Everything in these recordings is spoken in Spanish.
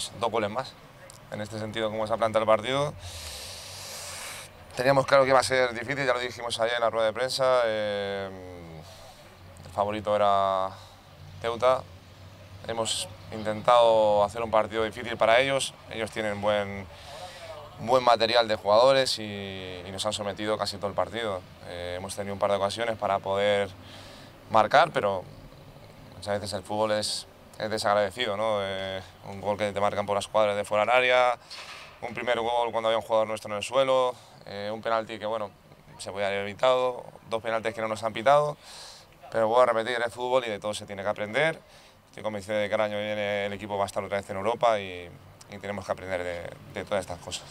pues 2 goles más. En este sentido, cómo se ha planteado el partido. Teníamos claro que iba a ser difícil, ya lo dijimos ayer en la rueda de prensa. El favorito era Ceuta. Hemos intentado hacer un partido difícil para ellos. Ellos tienen buen material de jugadores y nos han sometido casi todo el partido. Hemos tenido un par de ocasiones para poder marcar, pero muchas veces el fútbol es desagradecido, ¿no? Un gol que te marcan por las cuadras de fuera del área, un primer gol cuando había un jugador nuestro en el suelo, un penalti que, bueno, se podía haber evitado, 2 penaltis que no nos han pitado, pero voy a repetir, es fútbol y de todo se tiene que aprender. Estoy convencido de que el año que viene el equipo va a estar otra vez en Europa y tenemos que aprender de todas estas cosas.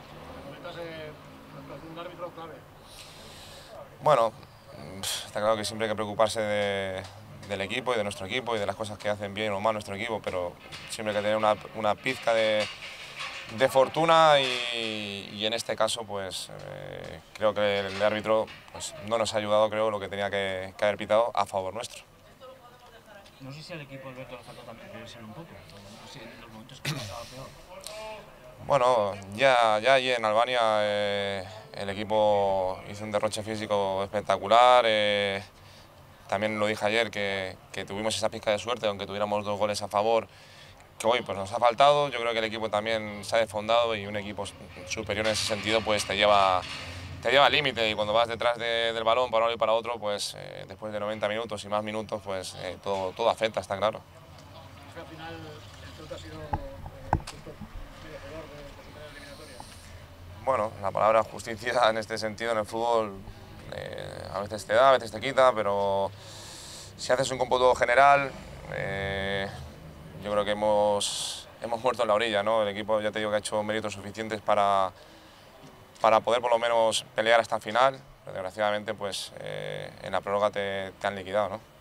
Un árbitro clave. Bueno, está claro que siempre hay que preocuparse del equipo y de nuestro equipo y de las cosas que hacen bien o mal nuestro equipo, pero siempre hay que tener una pizca de fortuna y en este caso pues creo que el árbitro pues, no nos ha ayudado, creo, lo que tenía que haber pitado a favor nuestro. No sé si al equipo Alberto le faltó también creerse un poco, no sé, en los momentos que pasaba peor. Bueno, ya allí en Albania el equipo hizo un derroche físico espectacular. También lo dije ayer que tuvimos esa pizca de suerte, aunque tuviéramos 2 goles a favor, que hoy pues, nos ha faltado. Yo creo que el equipo también se ha desfondado y un equipo superior en ese sentido pues te lleva al límite y cuando vas detrás del balón para uno y para otro, pues después de 90 minutos y más minutos, pues todo afecta, está claro. Al final el Ceuta ha sido justo merecedor de superar la eliminatoria. Bueno, la palabra justicia en este sentido en el fútbol a veces te da, a veces te quita, pero si haces un cómputo general, yo creo que hemos muerto en la orilla, ¿no? El equipo, ya te digo, que ha hecho méritos suficientes para poder por lo menos pelear hasta el final, pero desgraciadamente pues, en la prórroga te han liquidado, ¿no?